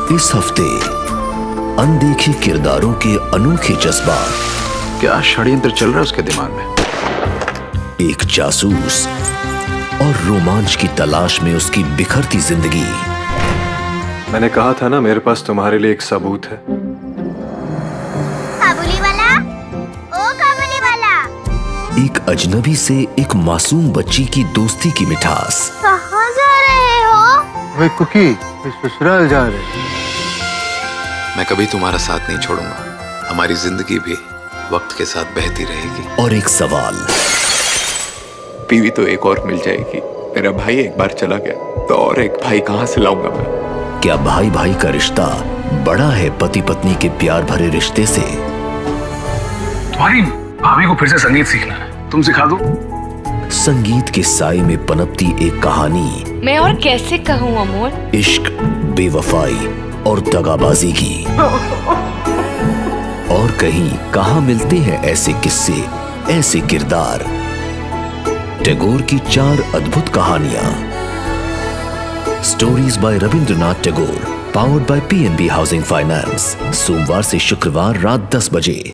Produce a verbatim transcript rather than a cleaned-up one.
इस हफ्ते अनदेखे किरदारों के अनोखे जज्बात। क्या षड्यंत्र चल रहा है उसके दिमाग में? एक जासूस और रोमांच की तलाश में उसकी बिखरती जिंदगी। मैंने कहा था ना, मेरे पास तुम्हारे लिए एक सबूत है। काबुली वाला, ओ काबुली वाला। एक अजनबी से एक मासूम बच्ची की दोस्ती की मिठास। कहाँ जा रहे हो? वे कुकी, इस ससुराल जा रहे हैं। मैं कभी तुम्हारा साथ नहीं छोड़ूंगा। हमारी जिंदगी भी वक्त के साथ बहती रहेगी। और एक सवाल, बीवी तो एक और मिल जाएगी। मेरा भाई एक बार चला गया तो और एक भाई कहां से लाऊंगा मैं? क्या भाई भाई का रिश्ता बड़ा है पति पत्नी के प्यार भरे रिश्ते से? तुम्हारी भाभी को फिर से संगीत सीखना है, तुम सिखा दो। संगीत के साए में पनपती एक कहानी। मैं और कैसे कहूँ अमोल? इश्क, बेवफाई और दगाबाजी की। और कहीं कहाँ मिलते हैं ऐसे किस्से, ऐसे किरदार। टैगोर की चार अद्भुत कहानियां। Stories by Rabindranath Tagore, powered by PNB housing finance. सोमवार से शुक्रवार रात दस बजे।